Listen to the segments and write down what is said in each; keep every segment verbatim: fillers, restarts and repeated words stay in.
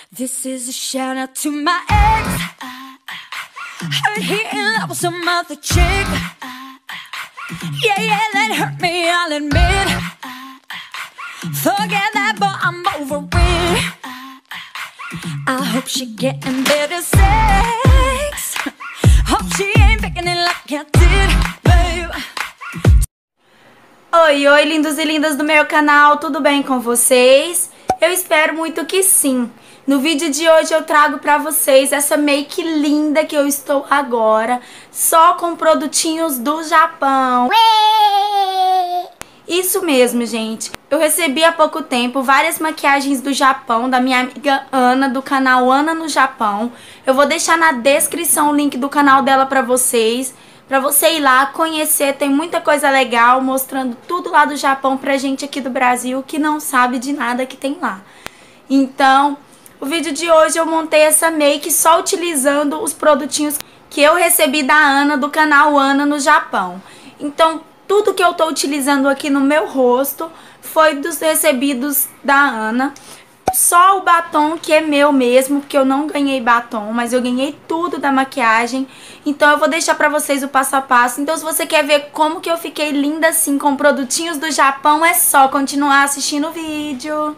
This is a shout out to my ex. Heard he in love with some other chick. Yeah, yeah, that hurt me, I'll admit. Forget that, but I'm over it. I hope she getting better sex. Hope she ain't picking it like I did, babe. Oi, oi, lindos e lindas do meu canal, tudo bem com vocês? Eu espero muito que sim. No vídeo de hoje eu trago pra vocês essa make linda que eu estou agora, só com produtinhos do Japão. Isso mesmo, gente. Eu recebi há pouco tempo várias maquiagens do Japão, da minha amiga Ana, do canal Ana no Japão. Eu vou deixar na descrição o link do canal dela pra vocês, pra você ir lá conhecer. Tem muita coisa legal, mostrando tudo lá do Japão pra gente aqui do Brasil que não sabe de nada que tem lá. Então, o vídeo de hoje eu montei essa make só utilizando os produtinhos que eu recebi da Ana, do canal Ana no Japão. Então, tudo que eu tô utilizando aqui no meu rosto foi dos recebidos da Ana. Só o batom que é meu mesmo, porque eu não ganhei batom, mas eu ganhei tudo da maquiagem. Então eu vou deixar pra vocês o passo a passo. Então se você quer ver como que eu fiquei linda assim com produtinhos do Japão, é só continuar assistindo o vídeo.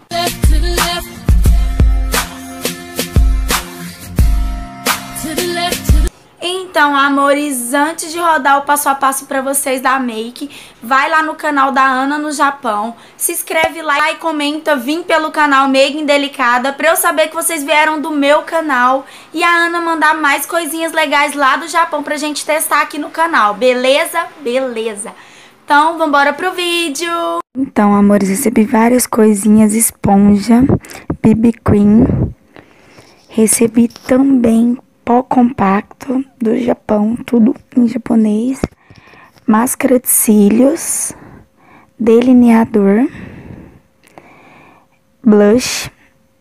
Então, amores, antes de rodar o passo a passo pra vocês da make, vai lá no canal da Ana no Japão, se inscreve lá e comenta, vim pelo canal Mega Indelicada, pra eu saber que vocês vieram do meu canal e a Ana mandar mais coisinhas legais lá do Japão pra gente testar aqui no canal, beleza? Beleza! Então, vambora pro vídeo! Então, amores, recebi várias coisinhas, esponja, B B Cream, recebi também pó compacto do Japão, tudo em japonês, máscara de cílios, delineador, blush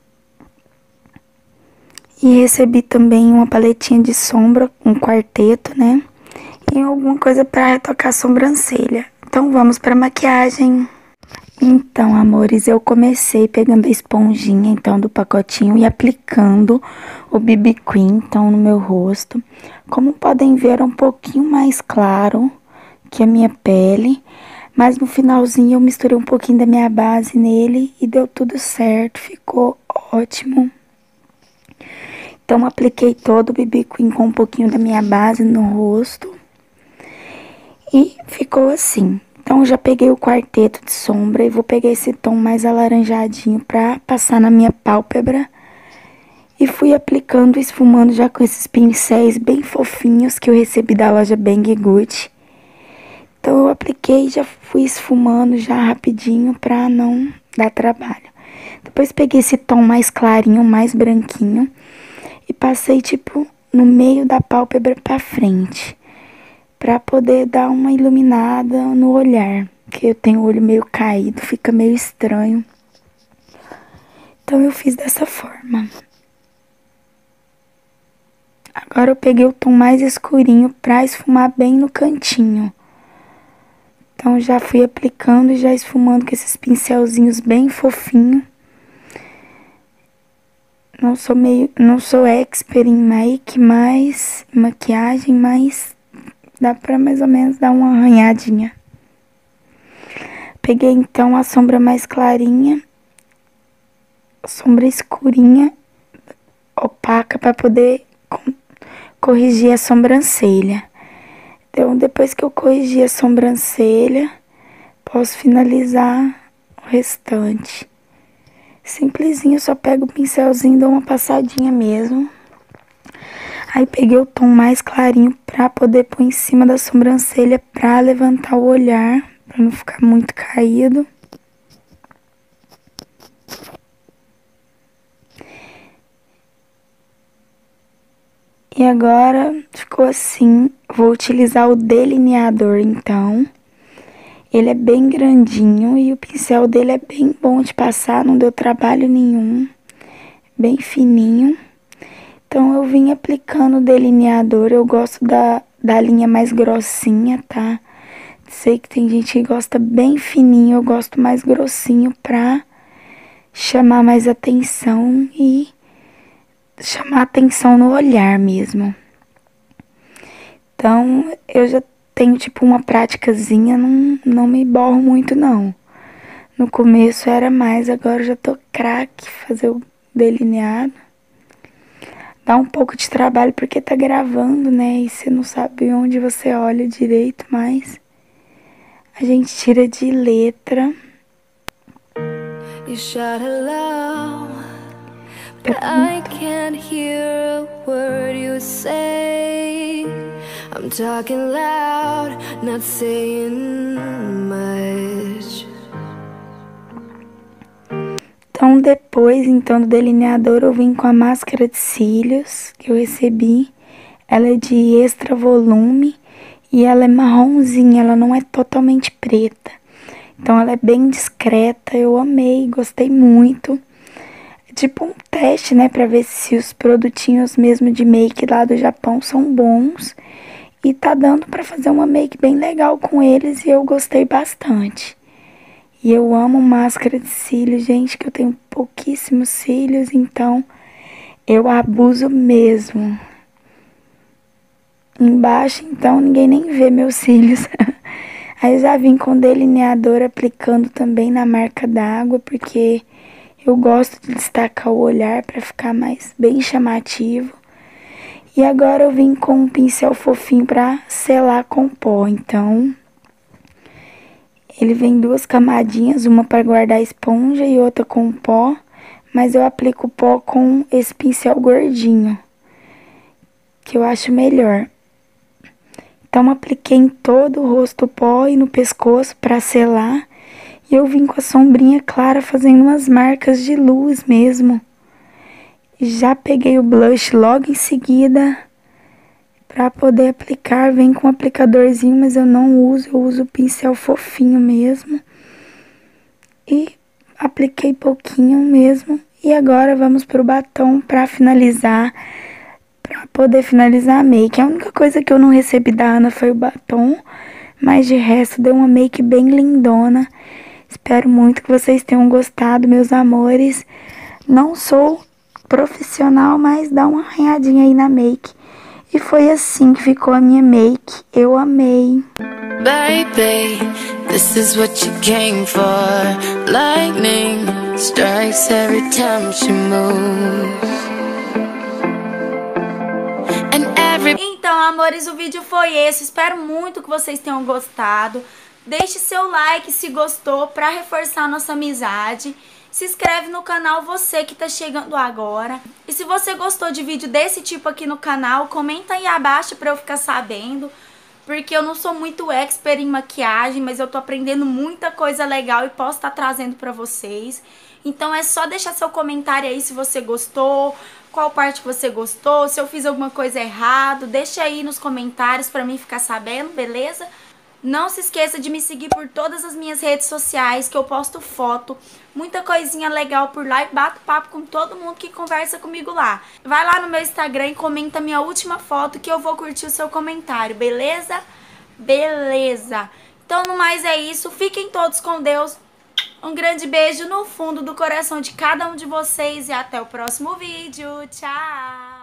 e recebi também uma paletinha de sombra, um quarteto, né? E alguma coisa para retocar a sobrancelha. Então vamos para maquiagem. Então, amores, eu comecei pegando a esponjinha, então, do pacotinho e aplicando o B B Cream, então, no meu rosto. Como podem ver, é um pouquinho mais claro que a minha pele, mas no finalzinho eu misturei um pouquinho da minha base nele e deu tudo certo, ficou ótimo. Então, apliquei todo o B B Cream com um pouquinho da minha base no rosto e ficou assim. Então, já peguei o quarteto de sombra e vou pegar esse tom mais alaranjadinho pra passar na minha pálpebra. E fui aplicando e esfumando já com esses pincéis bem fofinhos que eu recebi da loja Bang Gucci. Então, eu apliquei e já fui esfumando já rapidinho pra não dar trabalho. Depois peguei esse tom mais clarinho, mais branquinho e passei tipo no meio da pálpebra pra frente, pra poder dar uma iluminada no olhar, porque eu tenho o olho meio caído, fica meio estranho. Então eu fiz dessa forma. Agora eu peguei o tom mais escurinho pra esfumar bem no cantinho. Então já fui aplicando e já esfumando com esses pincelzinhos bem fofinho. Não sou meio, não sou expert em make, mas maquiagem, mas dá pra mais ou menos dar uma arranhadinha. Peguei então a sombra mais clarinha, sombra escurinha, opaca, pra poder co corrigir a sobrancelha. Então, depois que eu corrigir a sobrancelha, posso finalizar o restante. Simplesinho, só pego o pincelzinho e dou uma passadinha mesmo. Aí peguei o tom mais clarinho pra poder pôr em cima da sobrancelha pra levantar o olhar, pra não ficar muito caído. E agora ficou assim. Vou utilizar o delineador então. Ele é bem grandinho e o pincel dele é bem bom de passar, não deu trabalho nenhum. Bem fininho. Então, eu vim aplicando o delineador, eu gosto da, da linha mais grossinha, tá? Sei que tem gente que gosta bem fininho, eu gosto mais grossinho pra chamar mais atenção e chamar atenção no olhar mesmo. Então, eu já tenho, tipo, uma praticazinha, não, não me borro muito, não. No começo era mais, agora eu já tô craque fazer o delineado. Dá um pouco de trabalho porque tá gravando, né? E você não sabe onde você olha direito, mas a gente tira de letra. You shout hello, but I can't hear a word you say. I'm talking loud, not saying much. Então, depois, então, do delineador, eu vim com a máscara de cílios que eu recebi. Ela é de extra volume e ela é marronzinha, ela não é totalmente preta. Então, ela é bem discreta, eu amei, gostei muito. É tipo um teste, né, pra ver se os produtinhos mesmo de make lá do Japão são bons. E tá dando pra fazer uma make bem legal com eles e eu gostei bastante. E eu amo máscara de cílios, gente, que eu tenho pouquíssimos cílios, então eu abuso mesmo. Embaixo, então, ninguém nem vê meus cílios. Aí eu já vim com delineador aplicando também na marca d'água, porque eu gosto de destacar o olhar para ficar mais bem chamativo. E agora eu vim com um pincel fofinho para selar com pó, então... Ele vem duas camadinhas, uma para guardar a esponja e outra com pó, mas eu aplico o pó com esse pincel gordinho, que eu acho melhor. Então, apliquei em todo o rosto o pó e no pescoço para selar, e eu vim com a sombrinha clara fazendo umas marcas de luz mesmo. Já peguei o blush logo em seguida para poder aplicar, vem com um aplicadorzinho, mas eu não uso, eu uso o pincel fofinho mesmo. E apliquei pouquinho mesmo. E agora vamos pro batom para finalizar, para poder finalizar a make. A única coisa que eu não recebi da Ana foi o batom, mas de resto deu uma make bem lindona. Espero muito que vocês tenham gostado, meus amores. Não sou profissional, mas dá uma arranhadinha aí na make. E foi assim que ficou a minha make. Eu amei. Baby, this is what you came for. Lightning strikes every time she moves. And every... Então, amores, o vídeo foi esse. Espero muito que vocês tenham gostado. Deixe seu like se gostou para reforçar a nossa amizade. Se inscreve no canal você que tá chegando agora. E se você gostou de vídeo desse tipo aqui no canal, comenta aí abaixo pra eu ficar sabendo. Porque eu não sou muito expert em maquiagem, mas eu tô aprendendo muita coisa legal e posso estar trazendo pra vocês. Então é só deixar seu comentário aí se você gostou, qual parte que você gostou, se eu fiz alguma coisa errada. Deixa aí nos comentários pra mim ficar sabendo, beleza? Não se esqueça de me seguir por todas as minhas redes sociais, que eu posto foto, muita coisinha legal por lá e bato papo com todo mundo que conversa comigo lá. Vai lá no meu Instagram e comenta minha última foto que eu vou curtir o seu comentário, beleza? Beleza! Então, no mais é isso, fiquem todos com Deus, um grande beijo no fundo do coração de cada um de vocês e até o próximo vídeo, tchau!